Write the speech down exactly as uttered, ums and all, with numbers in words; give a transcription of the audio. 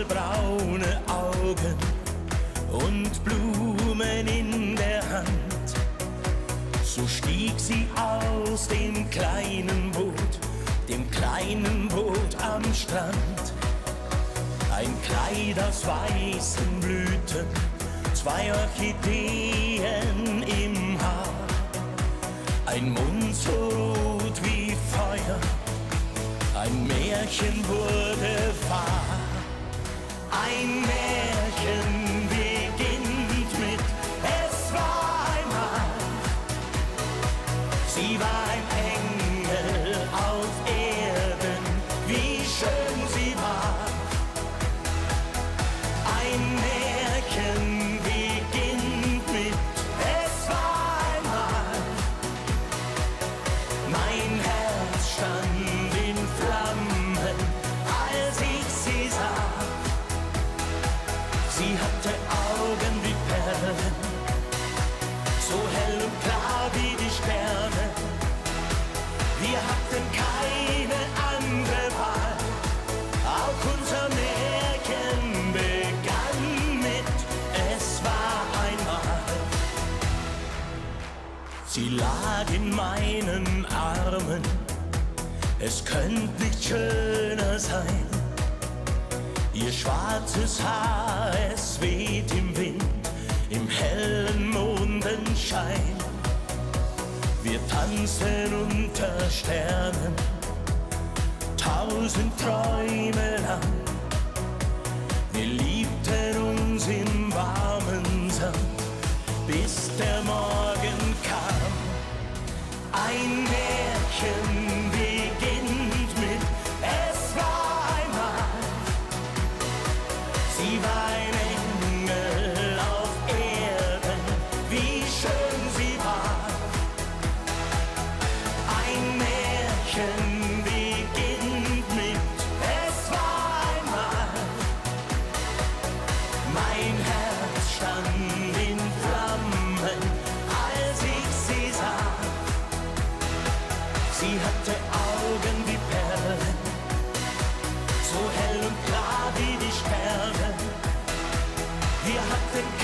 dunkelbraune Augen und Blumen in der Hand. So stieg sie aus dem kleinen Boot, dem kleinen Boot am Strand. Ein Kleid aus weißen Blüten, zwei Orchideen im Haar, ein Mund so rot wie Feuer, ein Märchen wurde wahr. Ein Märchen beginnt mit Es war einmal. Sie war ein Engel auf Erden, wie schön sie war. Ein Märchen beginnt mit Es war einmal. Mein Herz stand in Flammen, als ich sie sah. Sie hatte Augen wie Perlen, so hell und klar wie die Sterne. Wir hatten keine andere Wahl, auch unser Märchen begann mit Es war einmal. Sie lag in meinen Armen, es könnte nicht schöner sein. Ihr schwarzes Haar, es weht im Wind, im hellen Mondenschein. Wir tanzen unter Sternen, tausend Träume lang. Wir liebten uns im warmen Sand, bis der Morgen kam. Ein Märchen beginnt mit Es war einmal. Sie war ein Engel auf Erden, wie schön sie war. Ein Märchen beginnt mit Es war einmal. Mein Herz stand in Flammen, als ich sie sah. Sie hatte Augen wie Perlen, so hell und klar wie die Sterne. Wir hatten